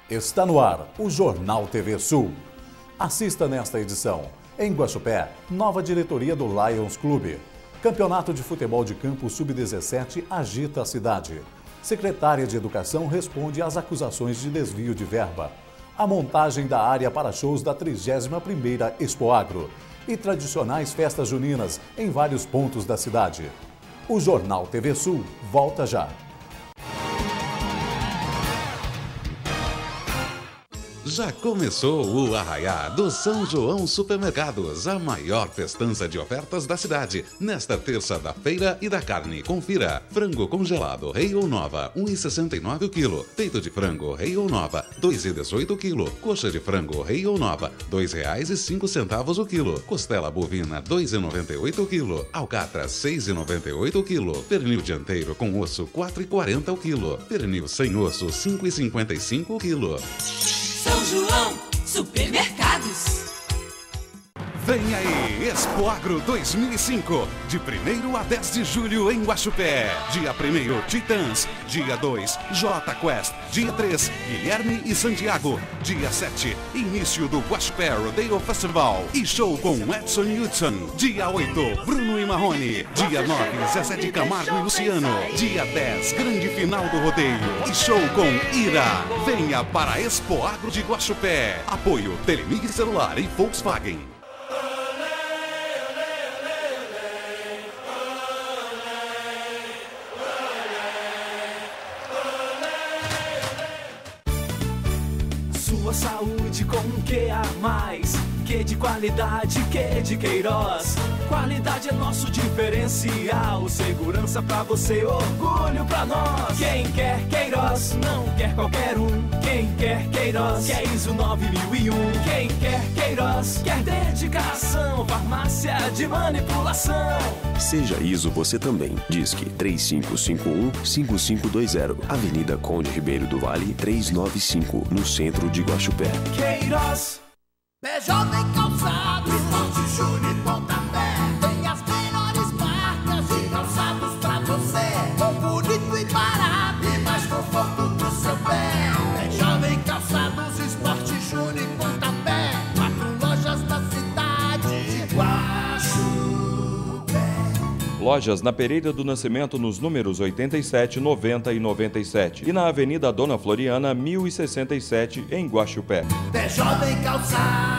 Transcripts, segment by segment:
Está no ar o Jornal TV Sul. Assista nesta edição. Em Guaxupé, nova diretoria do Lions Clube. Campeonato de Futebol de Campo Sub-17 agita a cidade. Secretária de Educação responde às acusações de desvio de verba. A montagem da área para shows da 31ª Expoagro. E tradicionais festas juninas em vários pontos da cidade. O Jornal TV Sul volta já. Já começou o Arraiá do São João Supermercados, a maior festança de ofertas da cidade. Nesta terça da feira e da carne, confira. Frango congelado Rei ou Nova, R$ 1,69 o quilo. Peito de frango Rei ou Nova, R$ 2,18 o quilo. Coxa de frango Rei ou Nova, R$ 2,05 o quilo. Costela bovina, R$ 2,98 o quilo. Alcatra, R$ 6,98 o quilo. Pernil dianteiro com osso, R$ 4,40 o quilo. Pernil sem osso, R$ 5,55 o quilo. São João Supermercados. Vem aí, Expoagro 2005, de 1º a 10 de julho em Guaxupé. Dia 1º, Titãs. Dia 2, J Quest. Dia 3, Guilherme e Santiago. Dia 7, início do Guaxupé Rodeo Festival e show com Edson Hudson. Dia 8, Bruno e Marrone. Dia 9, Zezé de Camargo e Luciano. Dia 10, grande final do rodeio e show com Ira. Venha para a Expoagro de Guaxupé. Apoio Telemig Celular e Volkswagen. Sua saúde com um que a mais, que de qualidade, que de Queiroz. Qualidade é nosso diferencial, segurança pra você, orgulho pra nós. Quem quer Queiroz, não quer qualquer um. Quem quer Queiroz, quer ISO 9001. Quem quer Queiroz, quer dedicação, farmácia de manipulação. Seja ISO você também. Disque 3551-5520, Avenida Conde Ribeiro do Vale, 395, no centro de Guaxupé. Queiroz. PJ em calçado, Esporte Júnior e Pontapé. Tem as melhores marcas de calçados pra você. Bom, bonito e barato, e mais conforto pro seu pé. PJ em calçados, Esporte Júnior e Pontapé. 4 lojas na cidade de Guaxupé. Lojas na Pereira do Nascimento nos números 87, 90 e 97 e na Avenida Dona Floriana, 1067, em Guaxupé. PJ em calçados.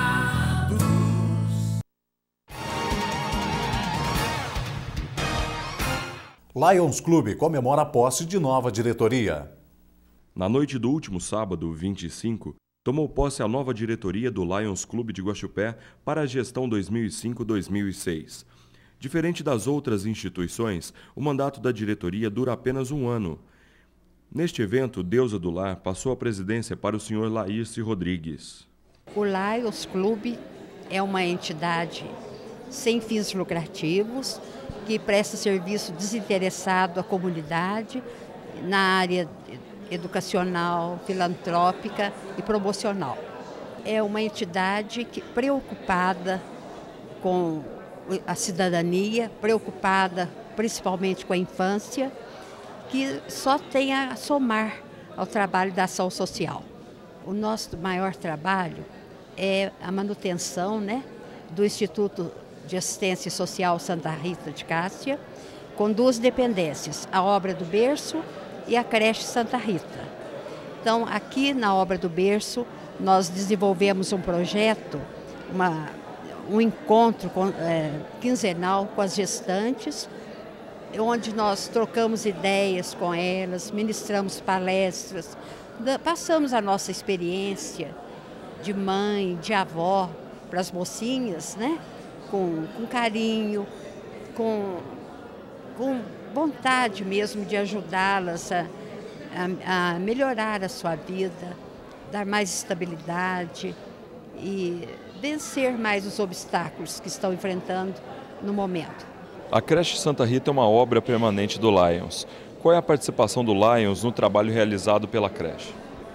Lions Clube comemora a posse de nova diretoria. Na noite do último sábado, 25, tomou posse a nova diretoria do Lions Clube de Guaxupé para a gestão 2005-2006. Diferente das outras instituições, o mandato da diretoria dura apenas um ano. Neste evento, Deusa do Lar passou a presidência para o senhor Laírce Rodrigues. O Lions Clube é uma entidade sem fins lucrativos, que presta serviço desinteressado à comunidade na área educacional, filantrópica e promocional. É uma entidade preocupada com a cidadania, preocupada principalmente com a infância, que só tem a somar ao trabalho da ação social. O nosso maior trabalho é a manutenção, do Instituto de Assistência Social Santa Rita de Cássia, com 2 dependências, a Obra do Berço e a Creche Santa Rita. Então, aqui na Obra do Berço, nós desenvolvemos um projeto, um encontro quinzenal com as gestantes, onde nós trocamos ideias com elas, ministramos palestras, passamos a nossa experiência de mãe, de avó para as mocinhas, com carinho, com vontade mesmo de ajudá-las a melhorar a sua vida, dar mais estabilidade e vencer mais os obstáculos que estão enfrentando no momento. A Creche Santa Rita é uma obra permanente do Lions. Qual é a participação do Lions no trabalho realizado pela creche?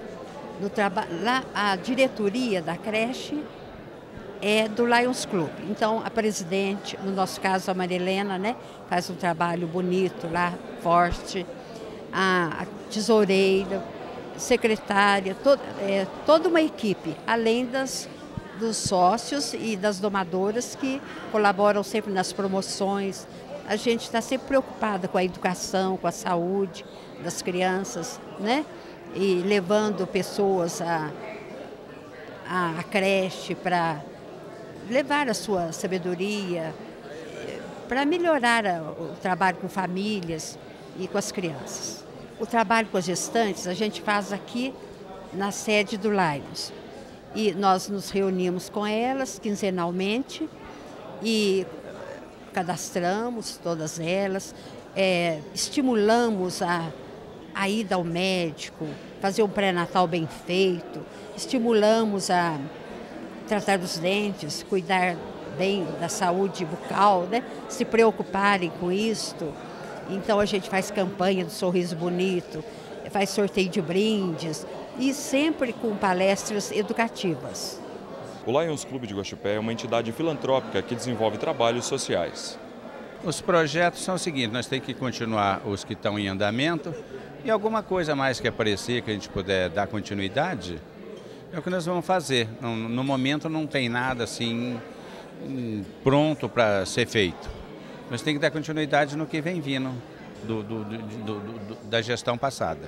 A diretoria da creche é do Lions Club. Então, a presidente, no nosso caso a Marilena, faz um trabalho bonito lá, forte. A tesoureira secretária, toda uma equipe, além dos sócios e das domadoras que colaboram sempre nas promoções. A gente está sempre preocupada com a educação, com a saúde das crianças, né? E levando pessoas à creche para levar a sua sabedoria, para melhorar o trabalho com famílias e com as crianças. O trabalho com as gestantes a gente faz aqui na sede do Lions. E nós nos reunimos com elas quinzenalmente e cadastramos todas elas, estimulamos a ida ao médico, fazer um pré-natal bem feito, estimulamos a tratar dos dentes, cuidar bem da saúde bucal, né? Se preocuparem com isto. Então a gente faz campanha do Sorriso Bonito, faz sorteio de brindes e sempre com palestras educativas. O Lions Clube de Guaxupé é uma entidade filantrópica que desenvolve trabalhos sociais. Os projetos são os seguintes: nós temos que continuar os que estão em andamento e alguma coisa mais que aparecer que a gente puder dar continuidade, é o que nós vamos fazer. No momento não tem nada assim pronto para ser feito. Nós temos que dar continuidade no que vem vindo da gestão passada.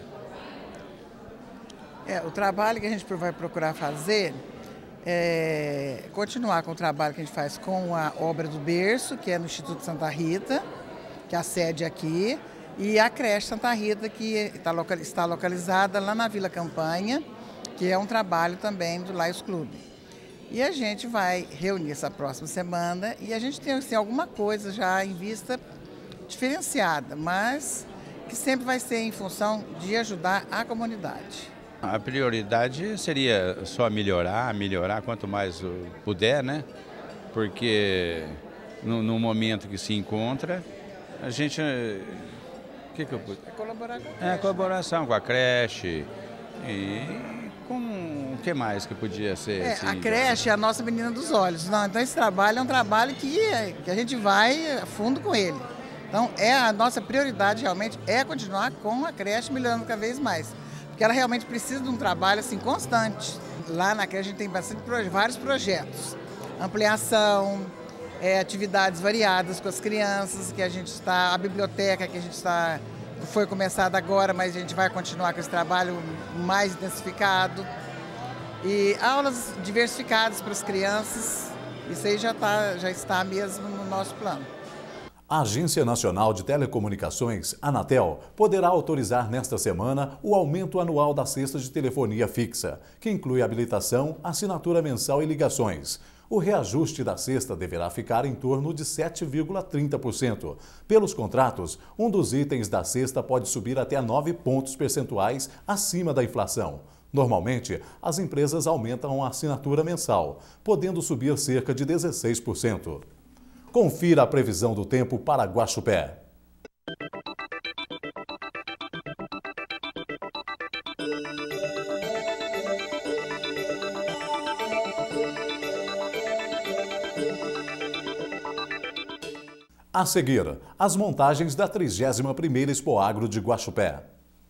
O trabalho que a gente vai procurar fazer continuar com o trabalho que a gente faz com a obra do berço, que é no Instituto Santa Rita, que é a sede aqui, e a creche Santa Rita, que está localizada lá na Vila Campanha, que é um trabalho também do Lions Clube. E a gente vai reunir essa próxima semana e a gente tem assim, alguma coisa já em vista diferenciada, mas que sempre vai ser em função de ajudar a comunidade. A prioridade seria só melhorar quanto mais puder, né? Porque no momento que se encontra, a gente... colaborar com a creche. Colaboração com a creche e com o que mais que podia ser? Assim, a creche é a nossa menina dos olhos. Não, então esse trabalho é um trabalho que a gente vai a fundo com ele. Então a nossa prioridade realmente é continuar com a creche melhorando cada vez mais. Porque ela realmente precisa de um trabalho assim, constante. Lá na creche a gente tem vários projetos. Ampliação, atividades variadas com as crianças, que a gente está, a biblioteca que a gente está, foi começada agora, mas a gente vai continuar com esse trabalho mais intensificado. E aulas diversificadas para as crianças, isso aí já está mesmo no nosso plano. A Agência Nacional de Telecomunicações, Anatel, poderá autorizar nesta semana o aumento anual da cesta de telefonia fixa, que inclui habilitação, assinatura mensal e ligações. O reajuste da cesta deverá ficar em torno de 7,30%. Pelos contratos, um dos itens da cesta pode subir até 9 pontos percentuais acima da inflação. Normalmente, as empresas aumentam a assinatura mensal, podendo subir cerca de 16%. Confira a previsão do tempo para Guaxupé. A seguir, as montagens da 31ª Expoagro de Guaxupé.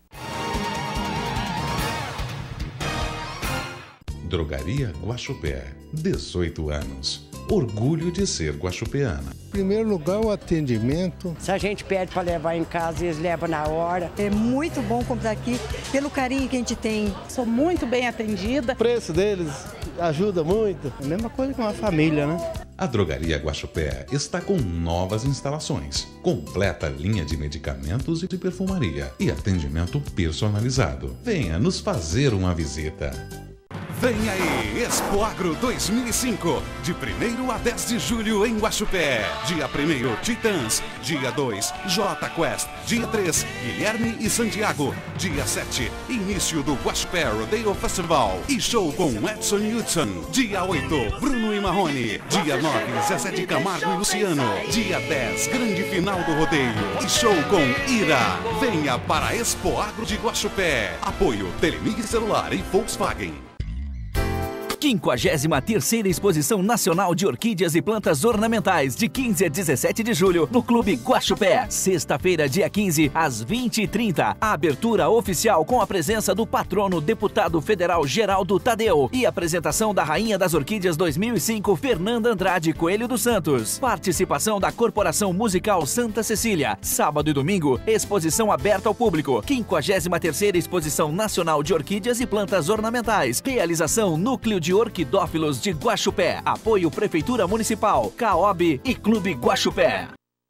Drogaria Guaxupé, 18 anos. Orgulho de ser guaxupeana. Em primeiro lugar, o atendimento. Se a gente pede para levar em casa, eles levam na hora. É muito bom comprar aqui, pelo carinho que a gente tem. Sou muito bem atendida. O preço deles ajuda muito. É a mesma coisa que uma família, né? A Drogaria Guaxupé está com novas instalações, completa linha de medicamentos e de perfumaria e atendimento personalizado. Venha nos fazer uma visita. Vem aí, Expoagro 2005, de 1º a 10 de julho em Guaxupé. Dia 1º, Titãs. Dia 2, Jota Quest. Dia 3, Guilherme e Santiago. Dia 7, início do Guaxupé Rodeo Festival e show com Edson Hudson. Dia 8, Bruno e Marrone. Dia 9, Zezé de Camargo e Luciano. Dia 10, grande final do rodeio e show com Ira. Venha para a Expoagro de Guaxupé. Apoio Telemig Celular e Volkswagen. 53ª Exposição Nacional de Orquídeas e Plantas Ornamentais, de 15 a 17 de julho, no Clube Guaxupé. Sexta-feira, dia 15, às 20h30. A abertura oficial com a presença do patrono deputado federal Geraldo Tadeu e apresentação da Rainha das Orquídeas 2005, Fernanda Andrade Coelho dos Santos. Participação da Corporação Musical Santa Cecília. Sábado e domingo, exposição aberta ao público. 53ª Exposição Nacional de Orquídeas e Plantas Ornamentais. Realização Núcleo de Orquidófilos de Guaxupé. Apoio Prefeitura Municipal, CAOB e Clube Guaxupé.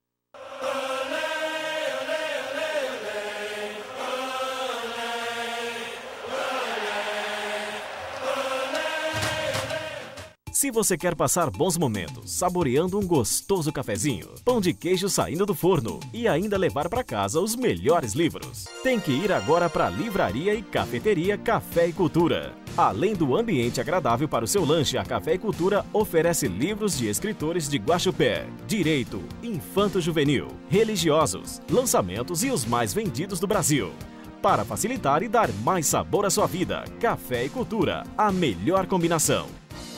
Se você quer passar bons momentos, saboreando um gostoso cafezinho, pão de queijo saindo do forno e ainda levar para casa os melhores livros, tem que ir agora para a Livraria e Cafeteria Café e Cultura. Além do ambiente agradável para o seu lanche, a Café e Cultura oferece livros de escritores de Guaxupé, direito, infanto-juvenil, religiosos, lançamentos e os mais vendidos do Brasil. Para facilitar e dar mais sabor à sua vida, Café e Cultura, a melhor combinação.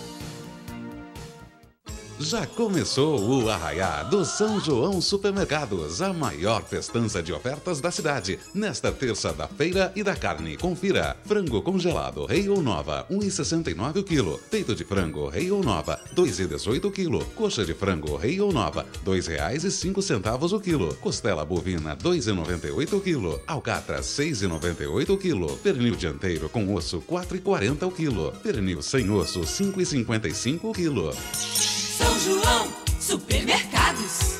Já começou o Arraiá do São João Supermercados, a maior festança de ofertas da cidade. Nesta terça da feira e da carne, confira: frango congelado Rei ou Nova, 1,69 o quilo. Peito de frango Rei ou Nova, 2,18 o quilo. Coxa de frango Rei ou Nova, R$ 2,05 o quilo. Costela bovina, R$ 2,98 o quilo. Alcatra, R$ 6,98 o quilo. Pernil dianteiro com osso, R$ 4,40 o quilo. Pernil sem osso, R$ 5,55 o quilo. São João Supermercados.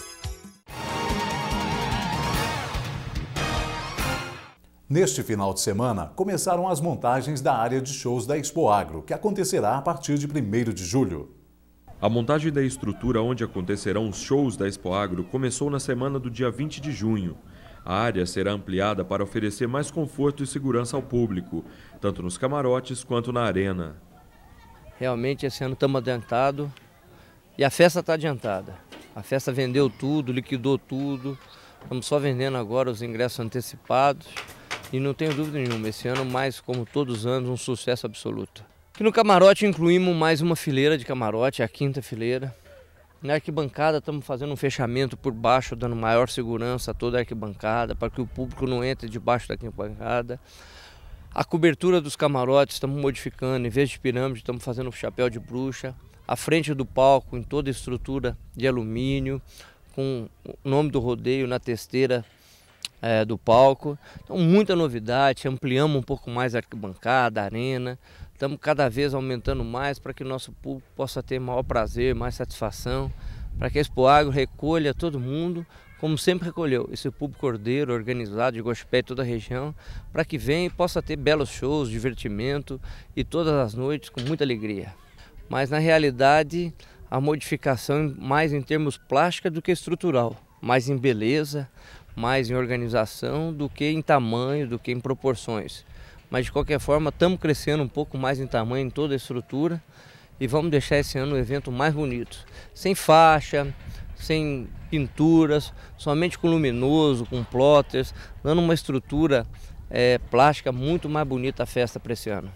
Neste final de semana, começaram as montagens da área de shows da Expo Agro, que acontecerá a partir de 1º de julho. A montagem da estrutura onde acontecerão os shows da Expo Agro começou na semana do dia 20 de junho. A área será ampliada para oferecer mais conforto e segurança ao público, tanto nos camarotes quanto na arena. Realmente esse ano estamos adiantados. E a festa está adiantada. A festa vendeu tudo, liquidou tudo. Estamos só vendendo agora os ingressos antecipados. E não tenho dúvida nenhuma, esse ano, mais como todos os anos, um sucesso absoluto. Aqui no camarote incluímos mais uma fileira de camarote, a 5ª fileira. Na arquibancada estamos fazendo um fechamento por baixo, dando maior segurança a toda a arquibancada, para que o público não entre debaixo da arquibancada. A cobertura dos camarotes estamos modificando, em vez de pirâmide estamos fazendo chapéu de bruxa. A frente do palco em toda a estrutura de alumínio, com o nome do rodeio na testeira do palco. Então, muita novidade, ampliamos um pouco mais a arquibancada, a arena. Estamos cada vez aumentando mais para que o nosso público possa ter maior prazer, mais satisfação, para que a Expo Agro recolha todo mundo, como sempre recolheu, esse público ordeiro, organizado de Guaxupé e toda a região, para que venha e possa ter belos shows, divertimento e todas as noites com muita alegria. Mas na realidade a modificação mais em termos plástica do que estrutural, mais em beleza, mais em organização do que em tamanho, do que em proporções. Mas de qualquer forma estamos crescendo um pouco mais em tamanho em toda a estrutura e vamos deixar esse ano o evento mais bonito, sem faixa, sem pinturas, somente com luminoso, com plotters, dando uma estrutura plástica muito mais bonita a festa para esse ano.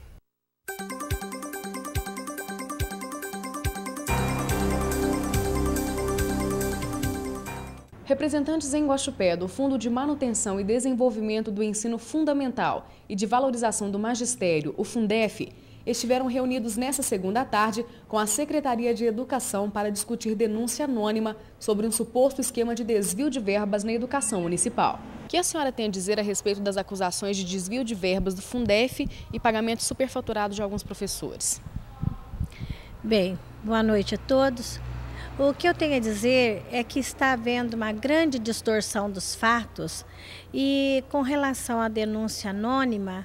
Representantes em Guaxupé do Fundo de Manutenção e Desenvolvimento do Ensino Fundamental e de Valorização do Magistério, o Fundef, estiveram reunidos nesta segunda tarde com a Secretaria de Educação para discutir denúncia anônima sobre um suposto esquema de desvio de verbas na educação municipal. O que a senhora tem a dizer a respeito das acusações de desvio de verbas do Fundef e pagamento superfaturado de alguns professores? Bem, boa noite a todos. O que eu tenho a dizer é que está havendo uma grande distorção dos fatos e com relação à denúncia anônima,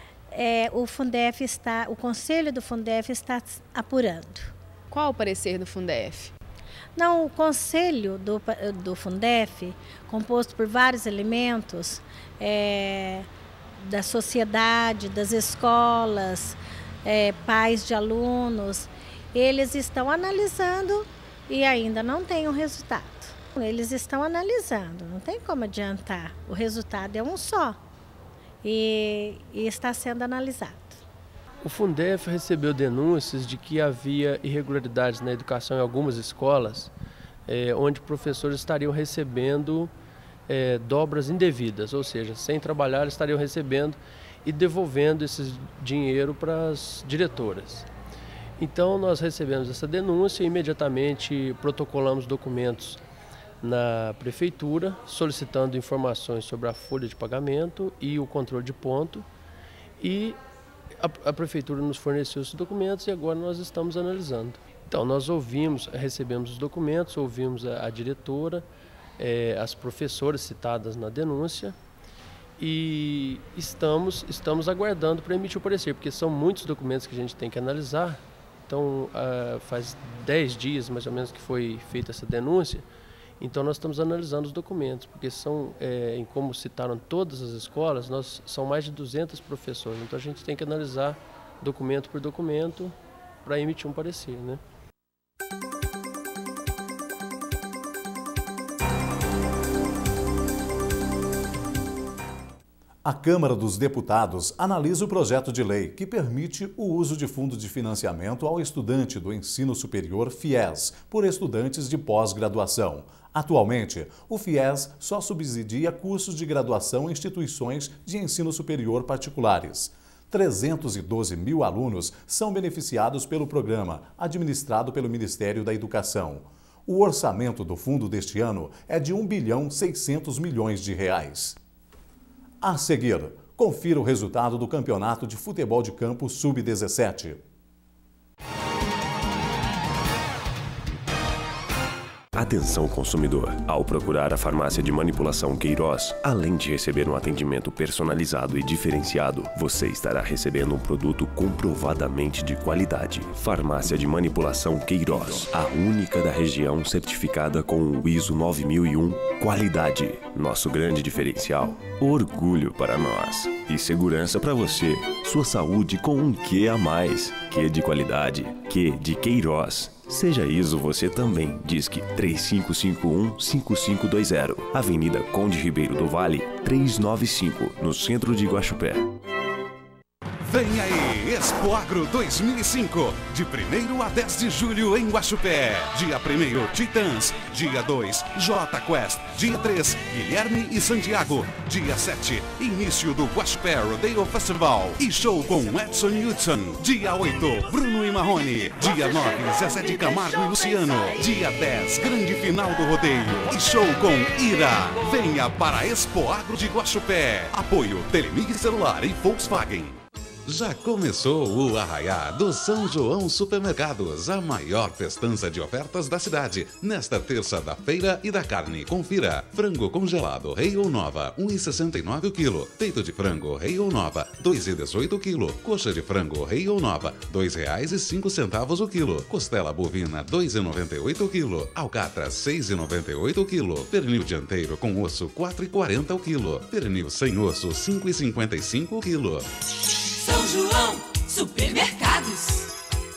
o Conselho do Fundef está apurando. Qual o parecer do Fundef? Não, o Conselho do Fundef, composto por vários elementos da sociedade, das escolas, pais de alunos, eles estão analisando e ainda não tem um resultado. Eles estão analisando, não tem como adiantar. O resultado é um só e está sendo analisado. O Fundef recebeu denúncias de que havia irregularidades na educação em algumas escolas, onde professores estariam recebendo dobras indevidas, ou seja, sem trabalhar estariam recebendo e devolvendo esse dinheiro para as diretoras. Então nós recebemos essa denúncia e imediatamente protocolamos documentos na prefeitura solicitando informações sobre a folha de pagamento e o controle de ponto, e a prefeitura nos forneceu esses documentos e agora nós estamos analisando. Então nós recebemos os documentos, ouvimos a diretora, as professoras citadas na denúncia e estamos aguardando para emitir o parecer, porque são muitos documentos que a gente tem que analisar. Então faz 10 dias mais ou menos que foi feita essa denúncia, então nós estamos analisando os documentos, porque como citaram todas as escolas, são mais de 200 professores, então a gente tem que analisar documento por documento para emitir um parecer, né? A Câmara dos Deputados analisa o projeto de lei que permite o uso de fundo de financiamento ao estudante do ensino superior FIES por estudantes de pós-graduação. Atualmente, o FIES só subsidia cursos de graduação em instituições de ensino superior particulares. 312 mil alunos são beneficiados pelo programa, administrado pelo Ministério da Educação. O orçamento do fundo deste ano é de R$1,6 bilhão. A seguir, confira o resultado do Campeonato de Futebol de Campo Sub-17. Atenção consumidor, ao procurar a farmácia de manipulação Queiroz, além de receber um atendimento personalizado e diferenciado, você estará recebendo um produto comprovadamente de qualidade. Farmácia de manipulação Queiroz, a única da região certificada com o ISO 9001 qualidade. Nosso grande diferencial, orgulho para nós e segurança para você. Sua saúde com um Q a mais. Q de qualidade, Q de Queiroz. Seja ISO você também. Disque 3551-5520. Avenida Conde Ribeiro do Vale, 395, no centro de Guaxupé. Vem aí, Expo Agro 2005, de 1º a 10 de julho em Guaxupé. Dia 1º, Titãs. Dia 2, Jota Quest. Dia 3, Guilherme e Santiago. Dia 7, início do Guaxupé Rodeo Festival e show com Edson Hudson. Dia 8, Bruno e Marrone. Dia 9, Zezé de Camargo e Luciano. Dia 10, grande final do rodeio e show com Ira. Venha para a Expo Agro de Guaxupé. Apoio Telemig Celular e Volkswagen. Já começou o Arraiá do São João Supermercados, a maior festança de ofertas da cidade. Nesta terça da feira e da carne, confira. Frango congelado Rei ou Nova, R$ 1,69 o quilo. Peito de frango Rei ou Nova, R$ 2,18 o quilo. Coxa de frango Rei ou Nova, R$ 2,05 o quilo. Costela bovina, R$ 2,98 o quilo. Alcatra, R$ 6,98 o quilo. Pernil dianteiro com osso, R$ 4,40 o quilo. Pernil sem osso, R$ 5,55 o quilo. São João Supermercados.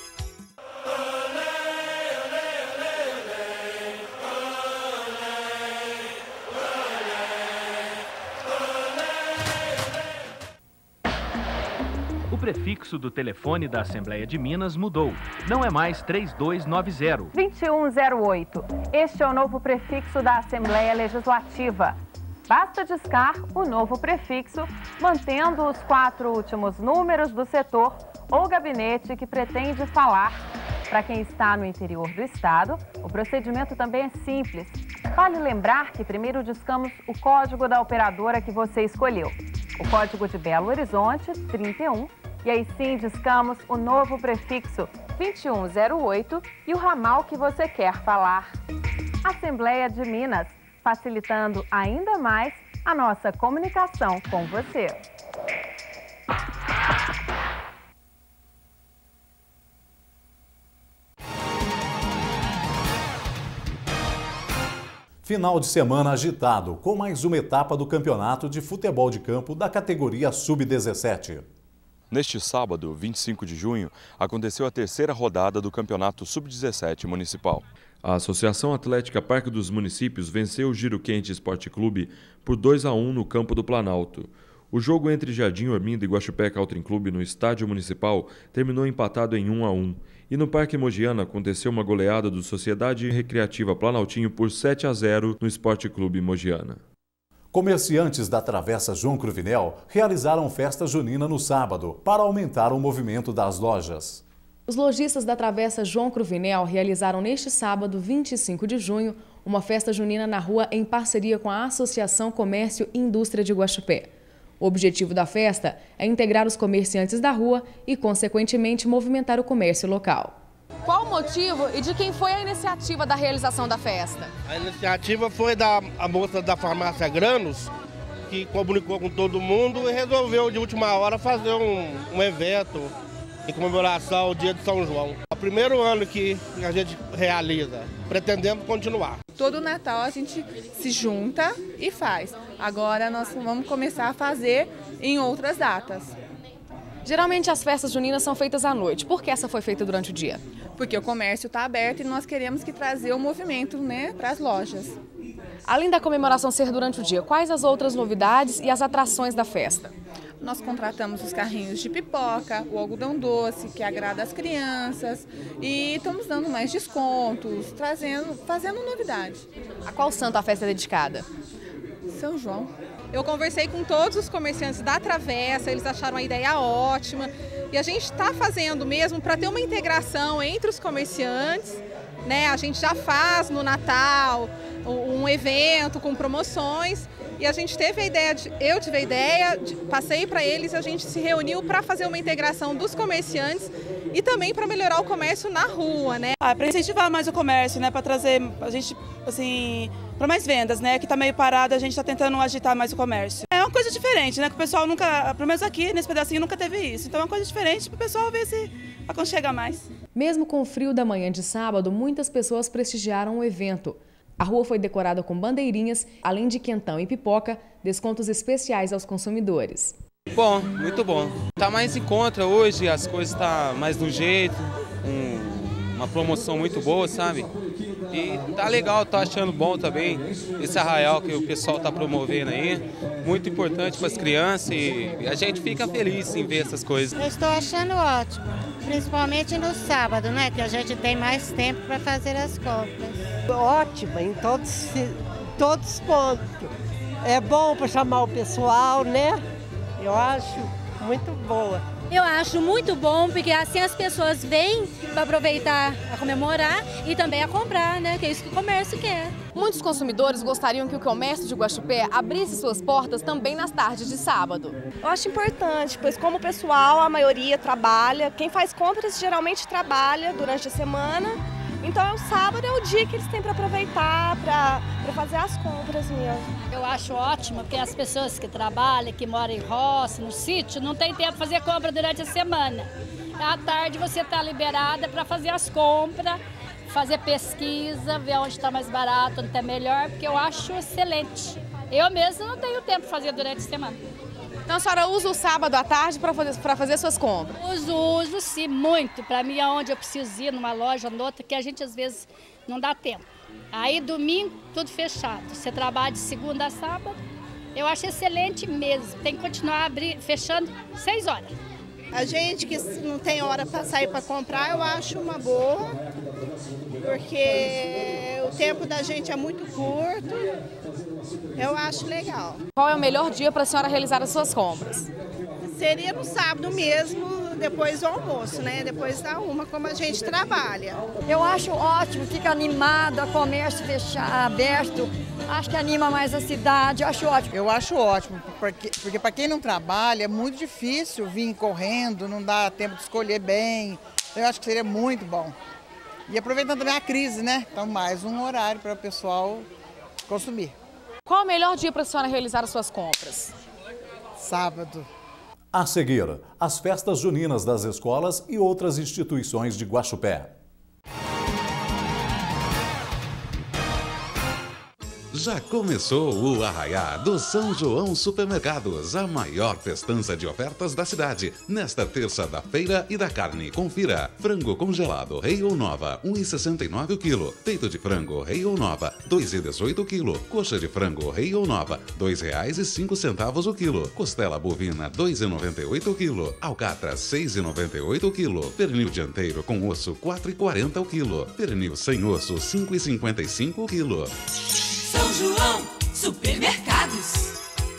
O prefixo do telefone da Assembleia de Minas mudou. Não é mais 3290. 2108. Este é o novo prefixo da Assembleia Legislativa. Basta discar o novo prefixo, mantendo os 4 últimos números do setor ou gabinete que pretende falar. Para quem está no interior do estado, o procedimento também é simples. Vale lembrar que primeiro discamos o código da operadora que você escolheu. O código de Belo Horizonte, 31, e aí sim discamos o novo prefixo 2108 e o ramal que você quer falar. Assembleia de Minas, facilitando ainda mais a nossa comunicação com você. Final de semana agitado, com mais uma etapa do Campeonato de Futebol de Campo da categoria Sub-17. Neste sábado, 25 de junho, aconteceu a terceira rodada do Campeonato Sub-17 Municipal. A Associação Atlética Parque dos Municípios venceu o Giro Quente Esporte Clube por 2-1 no campo do Planalto. O jogo entre Jardim Ormindo e Guaxupé Country Club no Estádio Municipal terminou empatado em 1-1. E no Parque Mogiana aconteceu uma goleada do Sociedade Recreativa Planaltinho por 7-0 no Esporte Clube Mogiana. Comerciantes da Travessa João Cruvinel realizaram festa junina no sábado para aumentar o movimento das lojas. Os lojistas da Travessa João Cruvinel realizaram neste sábado, 25 de junho, uma festa junina na rua em parceria com a Associação Comércio e Indústria de Guaxupé. O objetivo da festa é integrar os comerciantes da rua e, consequentemente, movimentar o comércio local. Qual o motivo e de quem foi a iniciativa da realização da festa? A iniciativa foi da moça da farmácia Granos, que comunicou com todo mundo e resolveu de última hora fazer um evento em comemoração ao dia de São João. É o primeiro ano que a gente realiza, pretendemos continuar. Todo Natal a gente se junta e faz. Agora nós vamos começar a fazer em outras datas. Geralmente as festas juninas são feitas à noite. Por que essa foi feita durante o dia? Porque o comércio está aberto e nós queremos que trazer o movimento, para as lojas. Além da comemoração ser durante o dia, quais as outras novidades e as atrações da festa? Nós contratamos os carrinhos de pipoca, o algodão doce, que agrada as crianças, e estamos dando mais descontos, fazendo novidade. A qual santo a festa é dedicada? São João. Eu conversei com todos os comerciantes da Travessa, eles acharam a ideia ótima, e a gente está fazendo mesmo para ter uma integração entre os comerciantes, A gente já faz no Natal um evento com promoções. E a gente teve a ideia, eu tive a ideia, passei para eles, a gente se reuniu para fazer uma integração dos comerciantes e também para melhorar o comércio na rua, Para incentivar mais o comércio, para trazer a gente, assim, para mais vendas, Que está meio parado, a gente está tentando agitar mais o comércio. É uma coisa diferente, Que o pessoal nunca, pelo menos aqui nesse pedacinho, nunca teve isso. Então é uma coisa diferente para o pessoal ver se aconchega mais. Mesmo com o frio da manhã de sábado, muitas pessoas prestigiaram o evento. A rua foi decorada com bandeirinhas, além de quentão e pipoca, descontos especiais aos consumidores. Bom, muito bom. Tá mais em conta hoje, as coisas tá mais do jeito, uma promoção muito boa, sabe? E tá legal, tá achando bom também esse arraial que o pessoal tá promovendo aí, muito importante para as crianças e a gente fica feliz em ver essas coisas. Eu estou achando ótimo, principalmente no sábado, que a gente tem mais tempo para fazer as compras. Ótima em todos os pontos. É bom para chamar o pessoal, Eu acho muito boa. Eu acho muito bom, porque assim as pessoas vêm para aproveitar a comemorar e também a comprar, Que é isso que o comércio quer. Muitos consumidores gostariam que o comércio de Guaxupé abrisse suas portas também nas tardes de sábado. Eu acho importante, pois como o pessoal, a maioria trabalha, quem faz compras geralmente trabalha durante a semana. Então o sábado é o dia que eles têm para aproveitar, para fazer as compras mesmo. Eu acho ótimo, porque as pessoas que trabalham, que moram em roça, no sítio, não tem tempo para fazer compra durante a semana. À tarde você está liberada para fazer as compras, fazer pesquisa, ver onde está mais barato, onde está melhor, porque eu acho excelente. Eu mesma não tenho tempo para fazer durante a semana. Então a senhora usa o sábado à tarde para fazer suas compras? Uso sim, muito. Para mim é onde eu preciso ir, numa loja, noutra, que a gente às vezes não dá tempo. Aí domingo, tudo fechado. Você trabalha de segunda a sábado, eu acho excelente mesmo. Tem que continuar fechando 6 horas. A gente que não tem hora para sair para comprar, eu acho uma boa, porque o tempo da gente é muito curto. Eu acho legal. Qual é o melhor dia para a senhora realizar as suas compras? Seria no sábado mesmo, depois do almoço, Depois da 1, como a gente trabalha. Eu acho ótimo, fica animada, comércio aberto. Acho que anima mais a cidade, eu acho ótimo. Eu acho ótimo, porque para quem não trabalha é muito difícil vir correndo, não dá tempo de escolher bem. Eu acho que seria muito bom. E aproveitando também a crise, Então mais um horário para o pessoal consumir. Qual o melhor dia para a senhora realizar as suas compras? Sábado. A seguir, as festas juninas das escolas e outras instituições de Guaxupé. Já começou o Arraiá do São João Supermercados, a maior festança de ofertas da cidade. Nesta terça da feira e da carne, confira: frango congelado Rei ou Nova, 1,69 o quilo. Peito de frango Rei ou Nova, 2,18 o quilo. Coxa de frango Rei ou Nova, R$ 2,05 o quilo. Costela bovina, 2,98 o quilo. Alcatra, 6,98 o quilo. Pernil dianteiro com osso, 4,40 o quilo. Pernil sem osso, 5,55 o quilo. São João Supermercados.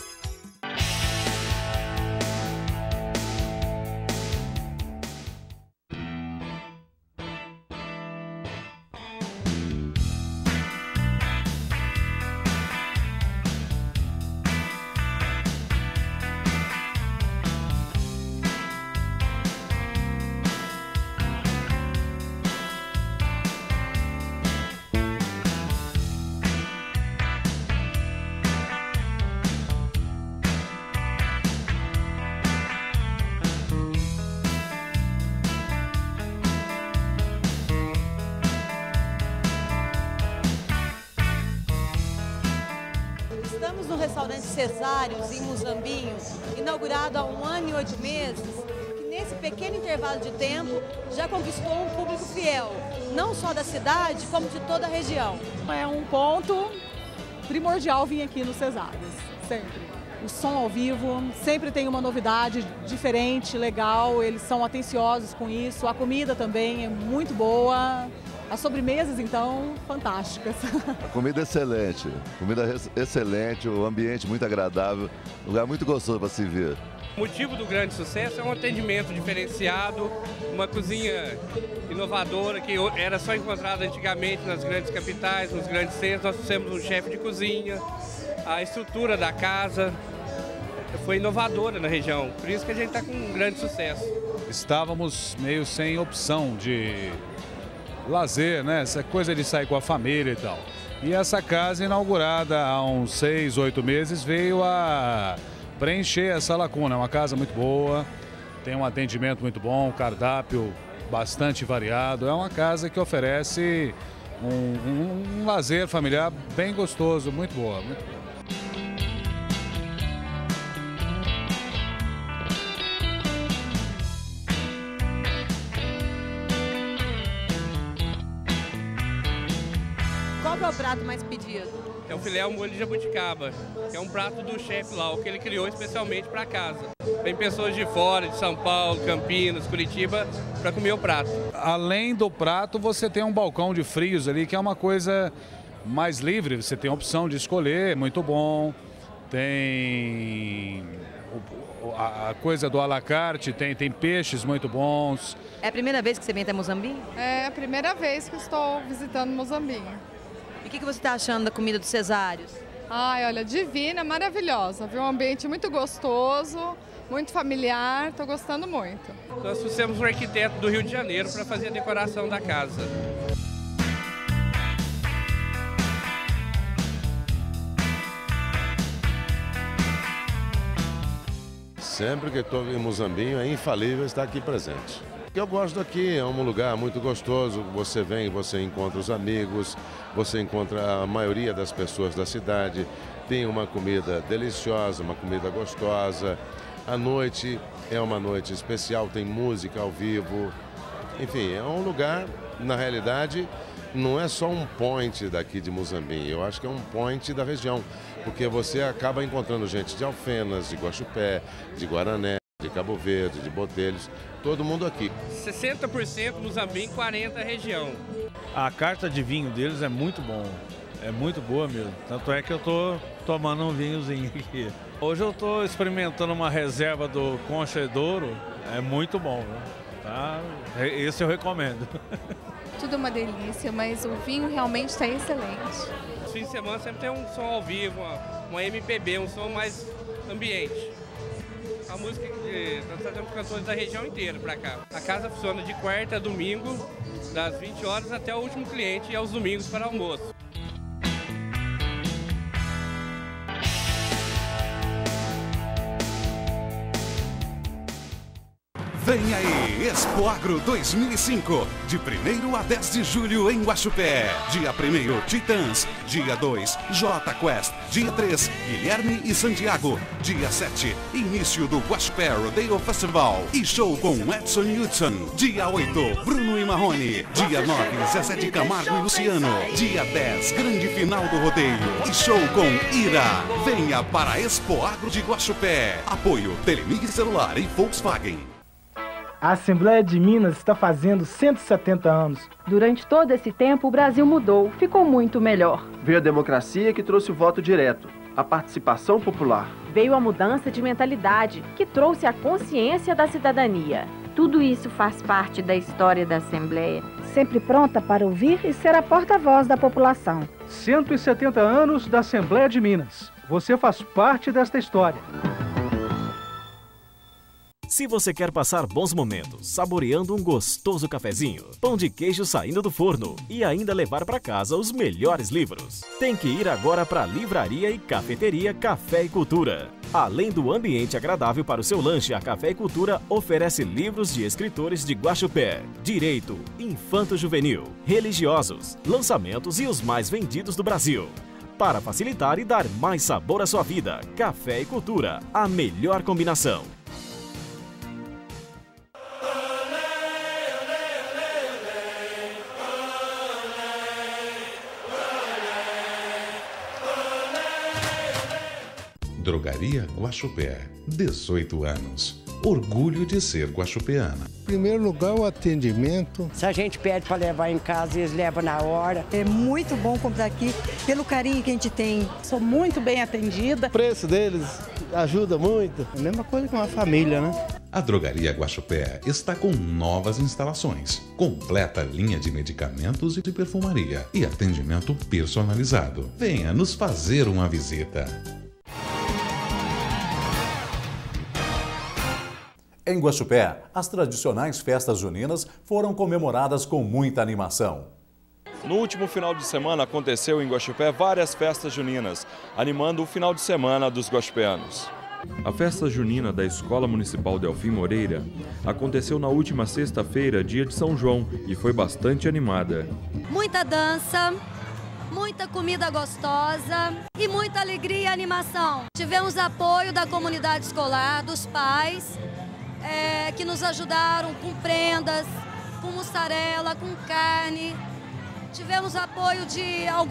Estamos no restaurante Cesários, em Muzambinho, inaugurado há 1 ano e 8 meses, que nesse pequeno intervalo de tempo já conquistou um público fiel, não só da cidade, como de toda a região. É um ponto primordial vir aqui no Cesários, sempre. O som ao vivo sempre tem uma novidade diferente, legal, eles são atenciosos com isso, a comida também é muito boa. As sobremesas, então, fantásticas. A comida é excelente, excelente, o ambiente muito agradável, lugar muito gostoso para se ver. O motivo do grande sucesso é um atendimento diferenciado, uma cozinha inovadora que era só encontrada antigamente nas grandes capitais, nos grandes centros. Nós temos um chefe de cozinha, a estrutura da casa foi inovadora na região, por isso que a gente está com um grande sucesso. Estávamos meio sem opção de lazer, né? Essa coisa de sair com a família e tal. E essa casa inaugurada há uns 6, 8 meses veio a preencher essa lacuna. É uma casa muito boa, tem um atendimento muito bom, cardápio bastante variado. É uma casa que oferece um lazer familiar bem gostoso, muito boa. Muito boa. Qual que é o prato mais pedido? É o filé ao molho de jabuticaba, que é um prato do chefe lá, o que ele criou especialmente para casa. Vem pessoas de fora, de São Paulo, Campinas, Curitiba, para comer o prato. Além do prato, você tem um balcão de frios ali, que é uma coisa mais livre. Você tem a opção de escolher, muito bom. Tem a coisa do à la carte, tem peixes muito bons. É a primeira vez que você vem até Muzambinho? É a primeira vez que estou visitando Muzambinho. E o que você está achando da comida dos Cesários? Ai, olha, divina, maravilhosa, viu? Um ambiente muito gostoso, muito familiar, estou gostando muito. Nós trouxemos um arquiteto do Rio de Janeiro para fazer a decoração da casa. Sempre que estou em Muzambinho é infalível estar aqui presente. Eu gosto daqui, é um lugar muito gostoso, você vem, você encontra os amigos, você encontra a maioria das pessoas da cidade, tem uma comida deliciosa, uma comida gostosa, a noite é uma noite especial, tem música ao vivo, enfim, é um lugar, na realidade, não é só um point daqui de Muzambinho, eu acho que é um point da região, porque você acaba encontrando gente de Alfenas, de Guaxupé, de Guarané, de Cabo Verde, de Botelhos, todo mundo aqui. 60% Muzambinho, 40% região. A carta de vinho deles é muito bom, é muito boa mesmo. Tanto é que eu estou tomando um vinhozinho aqui. Hoje eu estou experimentando uma reserva do Concha Douro, é muito bom, né? Tá? Esse eu recomendo. Tudo uma delícia, mas o vinho realmente está excelente. Os fins de semana sempre tem um som ao vivo, uma MPB, um som mais ambiente. A música que nós trazemos cantores da região inteira para cá. A casa funciona de quarta a domingo, das 20 horas até o último cliente e aos domingos para almoço. Vem aí, Expo Agro 2005, de 1º a 10 de julho em Guaxupé. Dia 1º, Titãs. Dia 2, Jota Quest. Dia 3, Guilherme e Santiago. Dia 7, início do Guaxupé Rodeo Festival e show com Edson Hudson. Dia 8, Bruno e Marrone. Dia 9, Zezé de Camargo e Luciano. Dia 10, grande final do rodeio e show com Ira. Venha para a Expo Agro de Guaxupé. Apoio Telemig Celular e Volkswagen. A Assembleia de Minas está fazendo 170 anos. Durante todo esse tempo, o Brasil mudou, ficou muito melhor. Veio a democracia que trouxe o voto direto, a participação popular. Veio a mudança de mentalidade, que trouxe a consciência da cidadania. Tudo isso faz parte da história da Assembleia. Sempre pronta para ouvir e ser a porta-voz da população. 170 anos da Assembleia de Minas. Você faz parte desta história. Se você quer passar bons momentos saboreando um gostoso cafezinho, pão de queijo saindo do forno e ainda levar para casa os melhores livros, tem que ir agora para a Livraria e Cafeteria Café e Cultura. Além do ambiente agradável para o seu lanche, a Café e Cultura oferece livros de escritores de Guaxupé, direito, infanto-juvenil, religiosos, lançamentos e os mais vendidos do Brasil. Para facilitar e dar mais sabor à sua vida, Café e Cultura, a melhor combinação. Drogaria Guaxupé, 18 anos. Orgulho de ser guaxupeana. Em primeiro lugar, o atendimento. Se a gente pede para levar em casa, eles levam na hora. É muito bom comprar aqui, pelo carinho que a gente tem. Sou muito bem atendida. O preço deles ajuda muito. É a mesma coisa que uma família, né? A Drogaria Guaxupé está com novas instalações, completa linha de medicamentos e de perfumaria e atendimento personalizado. Venha nos fazer uma visita. Em Guaxupé, as tradicionais festas juninas foram comemoradas com muita animação. No último final de semana aconteceu em Guaxupé várias festas juninas, animando o final de semana dos guaxupeanos. A festa junina da Escola Municipal Delfim Moreira aconteceu na última sexta-feira, dia de São João, e foi bastante animada. Muita dança, muita comida gostosa e muita alegria e animação. Tivemos apoio da comunidade escolar, dos pais, que nos ajudaram com prendas, com mussarela, com carne. Tivemos apoio de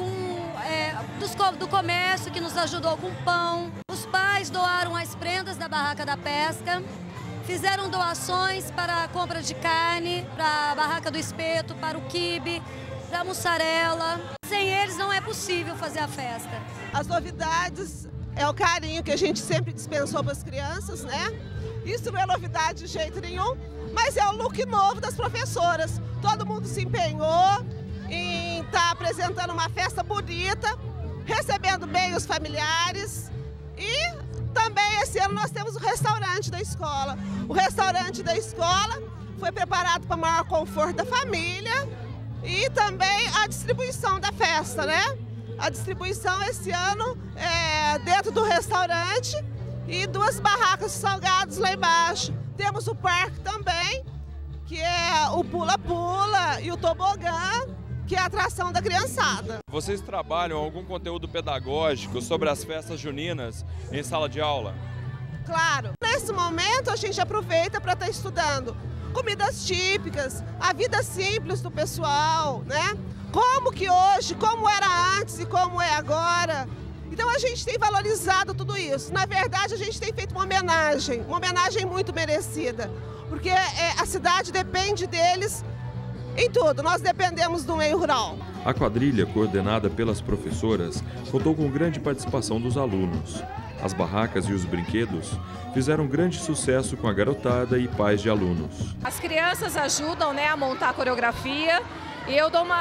do comércio que nos ajudou com pão. Os pais doaram as prendas da Barraca da Pesca, fizeram doações para a compra de carne, para a Barraca do Espeto, para o quibe, para a mussarela. Sem eles não é possível fazer a festa. As novidades é o carinho que a gente sempre dispensou para as crianças, né? Isso não é novidade de jeito nenhum, mas é o look novo das professoras. Todo mundo se empenhou em estar apresentando uma festa bonita, recebendo bem os familiares. E também esse ano nós temos o restaurante da escola. O restaurante da escola foi preparado para o maior conforto da família e também a distribuição da festa, né? A distribuição esse ano é dentro do restaurante e 2 barracas de salgados lá embaixo. Temos o parque também, que é o pula-pula e o tobogã, que é a atração da criançada. Vocês trabalham algum conteúdo pedagógico sobre as festas juninas em sala de aula? Claro. Nesse momento a gente aproveita para estar estudando comidas típicas, a vida simples do pessoal, né? Como que hoje, como era antes e como é agora. Então a gente tem valorizado tudo isso. Na verdade, a gente tem feito uma homenagem muito merecida, porque a cidade depende deles em tudo. Nós dependemos do meio rural. A quadrilha, coordenada pelas professoras, contou com grande participação dos alunos. As barracas e os brinquedos fizeram grande sucesso com a garotada e pais de alunos. As crianças ajudam, né, a montar a coreografia e eu dou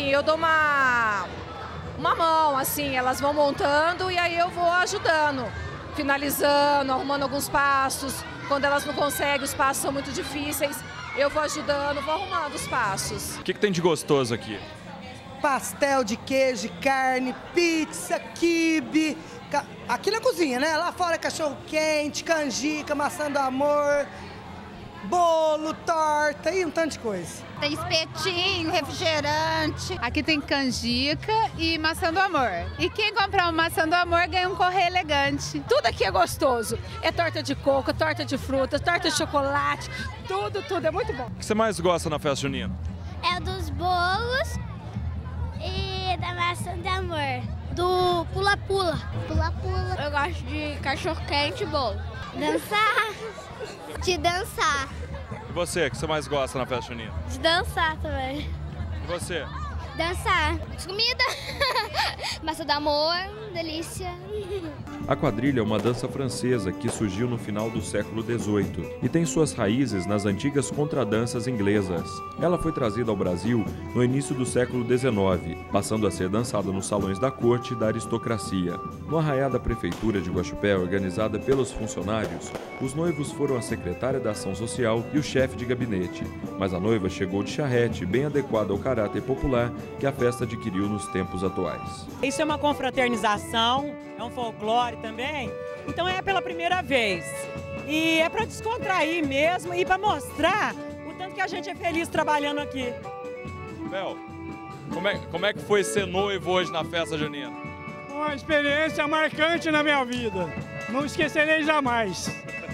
uma mão, assim, elas vão montando e aí eu vou ajudando, finalizando, arrumando alguns passos. Quando elas não conseguem, os passos são muito difíceis, eu vou ajudando, vou arrumando os passos. O que tem de gostoso aqui? Pastel de queijo, carne, pizza, quibe. Aqui na cozinha, né? Lá fora é cachorro quente, canjica, maçã do amor. bolo, torta e um tanto de coisa. Tem espetinho, refrigerante. Aqui tem canjica e maçã do amor. E quem comprar uma maçã do amor ganha um correio elegante. Tudo aqui é gostoso. É torta de coco, torta de frutas, torta de chocolate. Tudo é muito bom. O que você mais gosta na festa junina? É dos bolos e da maçã do amor. Do pula-pula. Pula-pula. Eu gosto de cachorro-quente e bolo. Dançar. De dançar. E você, o que você mais gosta na festa junina? De dançar também. E você? Dançar. Comida. Maçã do amor, delícia. A quadrilha é uma dança francesa que surgiu no final do século XVIII e tem suas raízes nas antigas contradanças inglesas. Ela foi trazida ao Brasil no início do século XIX, passando a ser dançada nos salões da corte e da aristocracia. No arraiá da Prefeitura de Guaxupé, organizada pelos funcionários, os noivos foram a secretária da Ação Social e o chefe de gabinete, mas a noiva chegou de charrete, bem adequada ao caráter popular que a festa adquiriu nos tempos atuais. Isso é uma confraternização, é um folclore também, então é pela primeira vez. E é para descontrair mesmo e para mostrar o tanto que a gente é feliz trabalhando aqui. Bel, como é que foi ser noivo hoje na festa junina? Uma experiência marcante na minha vida, não esquecerei jamais.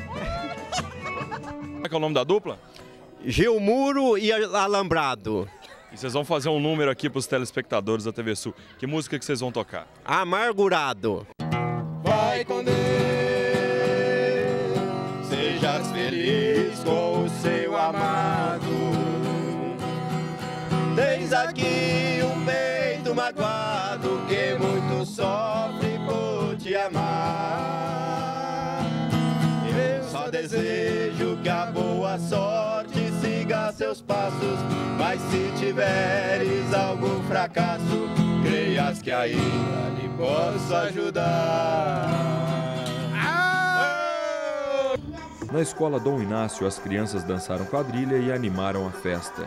Como é que é o nome da dupla? Geomuro e Alambrado. E vocês vão fazer um número aqui para os telespectadores da TV Sul. Que música que vocês vão tocar? Amargurado. Vai com Deus, sejas feliz com o seu amado. Tens aqui um peito magoado que muito sofre por te amar. Eu só desejo que a boa sorte siga seus passos, mas se tiveres algum fracasso, creias que ainda lhe posso ajudar. Na escola Dom Inácio, as crianças dançaram quadrilha e animaram a festa.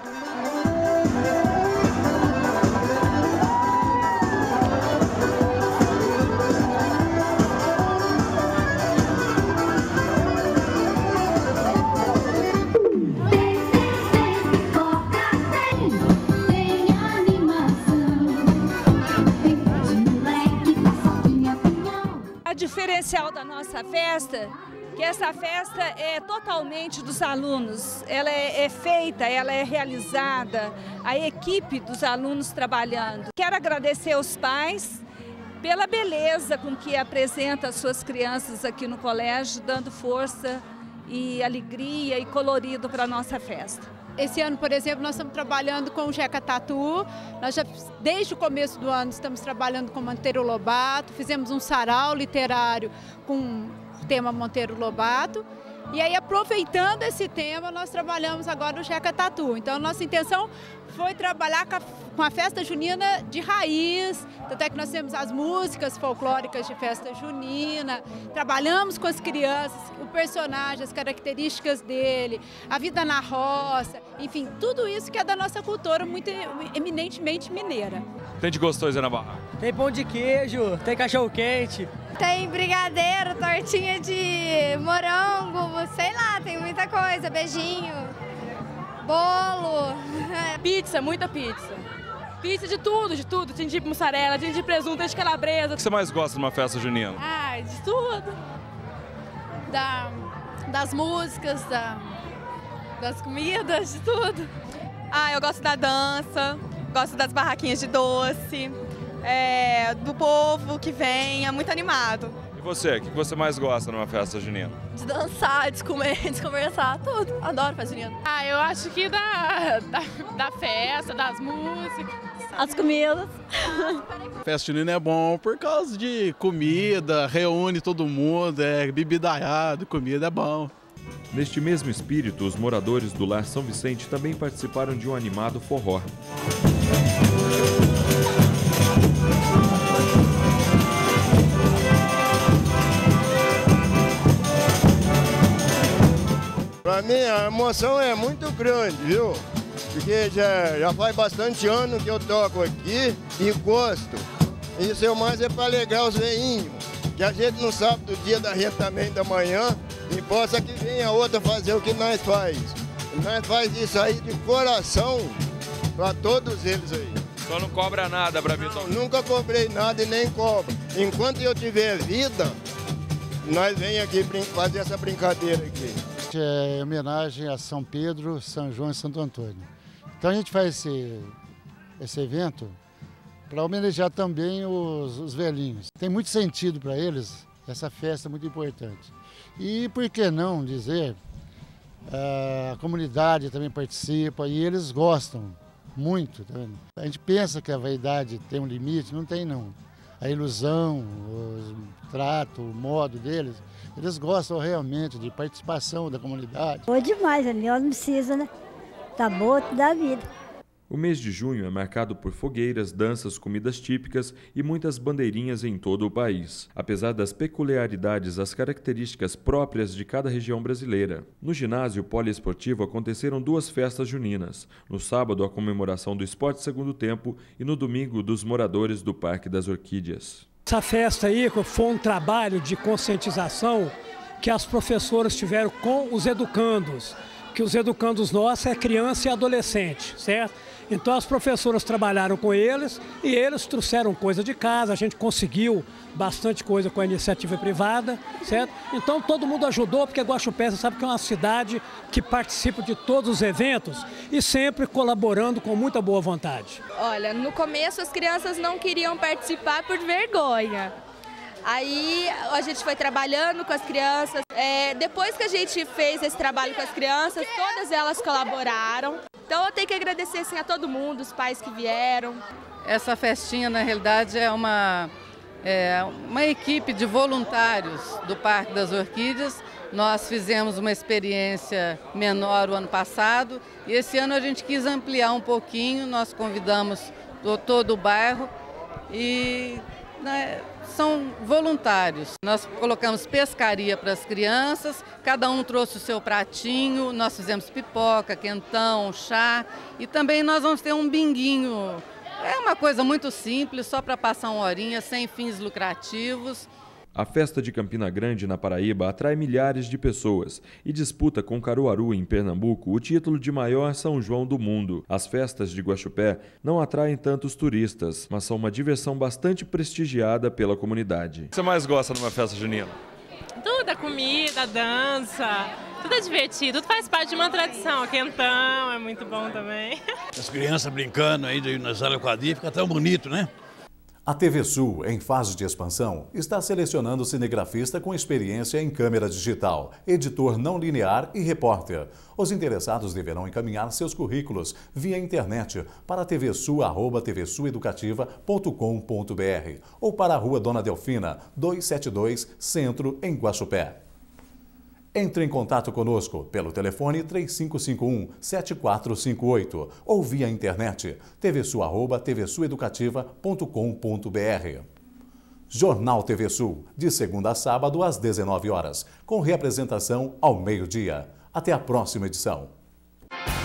O diferencial da nossa festa, que essa festa é totalmente dos alunos, ela é feita, ela é realizada, a equipe dos alunos trabalhando. Quero agradecer aos pais pela beleza com que apresenta as suas crianças aqui no colégio, dando força e alegria e colorido para a nossa festa. Esse ano, por exemplo, nós estamos trabalhando com o Jeca Tatu. Nós já, desde o começo do ano, estamos trabalhando com Monteiro Lobato. Fizemos um sarau literário com o tema Monteiro Lobato. E aí, aproveitando esse tema, nós trabalhamos agora o Jeca Tatu. Então, nossa intenção foi trabalhar com a festa junina de raiz, tanto é que nós temos as músicas folclóricas de festa junina, trabalhamos com as crianças, o personagem, as características dele, a vida na roça, enfim, tudo isso que é da nossa cultura muito eminentemente mineira. Tem de gostoso aí na barraca? Tem pão de queijo, tem cachorro quente. Tem brigadeiro, tortinha de morango, sei lá, tem muita coisa, beijinho, bolo. Pizza, muita pizza. Pizza de tudo. Tem de mussarela, tem de presunto, tem de calabresa. O que você mais gosta de uma festa junina? Ah, de tudo. Das músicas, das comidas, de tudo. Ah, eu gosto da dança, gosto das barraquinhas de doce, do povo que vem, é muito animado. E você, o que você mais gosta numa festa junina? De dançar, de comer, de conversar, tudo. Adoro festa junina. Ah, eu acho que da festa, das músicas. As comidas. Festa junina é bom por causa de comida, reúne todo mundo, bebidaiado, comida é bom. Neste mesmo espírito, os moradores do Lar São Vicente também participaram de um animado forró. Para mim a emoção é muito grande, viu? Porque já faz bastante ano que eu toco aqui e gosto. Isso é mais para alegrar os veinhos, que a gente não sabe do dia da gente também da manhã, E possa que venha outra fazer o que nós faz. Nós faz isso aí de coração para todos eles aí. Só não cobra nada para vir? Nunca cobrei nada e nem cobro. Enquanto eu tiver vida, nós vem aqui fazer essa brincadeira aqui. É homenagem a São Pedro, São João e Santo Antônio. Então a gente faz esse evento para homenagear também os velhinhos. Tem muito sentido para eles, essa festa é muito importante. E por que não dizer, a comunidade também participa e eles gostam muito. Tá vendo? A gente pensa que a vaidade tem um limite, não tem não. A ilusão, o trato, o modo deles, eles gostam realmente de participação da comunidade. Boa demais, a melhor não precisa, né? Tá boa da vida. O mês de junho é marcado por fogueiras, danças, comidas típicas e muitas bandeirinhas em todo o país. Apesar das peculiaridades, as características próprias de cada região brasileira. No ginásio poliesportivo aconteceram 2 festas juninas. No sábado, a comemoração do Esporte Segundo Tempo e no domingo, dos moradores do Parque das Orquídeas. Essa festa aí foi um trabalho de conscientização que as professoras tiveram com os educandos. Que os educandos nossos é criança e adolescente, certo? Então as professoras trabalharam com eles e eles trouxeram coisa de casa, a gente conseguiu bastante coisa com a iniciativa privada, certo? Então todo mundo ajudou, porque Guaxupé, você sabe que é uma cidade que participa de todos os eventos e sempre colaborando com muita boa vontade. Olha, no começo as crianças não queriam participar por vergonha. Aí a gente foi trabalhando com as crianças. Depois que a gente fez esse trabalho com as crianças, todas elas colaboraram. Então eu tenho que agradecer assim, a todo mundo, os pais que vieram. Essa festinha, na realidade, é uma equipe de voluntários do Parque das Orquídeas. Nós fizemos uma experiência menor o ano passado e esse ano a gente quis ampliar um pouquinho. Nós convidamos todo o bairro e... são voluntários. Nós colocamos pescaria para as crianças, cada um trouxe o seu pratinho, nós fizemos pipoca, quentão, chá e também nós vamos ter um binguinho. É uma coisa muito simples, só para passar uma horinha, sem fins lucrativos. A festa de Campina Grande, na Paraíba, atrai milhares de pessoas e disputa com Caruaru, em Pernambuco, o título de maior São João do mundo. As festas de Guaxupé não atraem tantos turistas, mas são uma diversão bastante prestigiada pela comunidade. O que você mais gosta numa festa junina? Tudo, a comida, a dança, tudo é divertido, tudo faz parte de uma tradição. O quentão é muito bom também. As crianças brincando aí nas áreas quadrilhas, fica tão bonito, né? A TV Sul, em fase de expansão, está selecionando cinegrafista com experiência em câmera digital, editor não linear e repórter. Os interessados deverão encaminhar seus currículos via internet para tvsul@tvsueducativa.com.br ou para a Rua Dona Delfina, 272, Centro, em Guaxupé. Entre em contato conosco pelo telefone 3551-7458 ou via internet tvsul@tvsueducativa.com.br. Jornal TV Sul, de segunda a sábado às 19 horas, com reapresentação ao meio-dia. Até a próxima edição.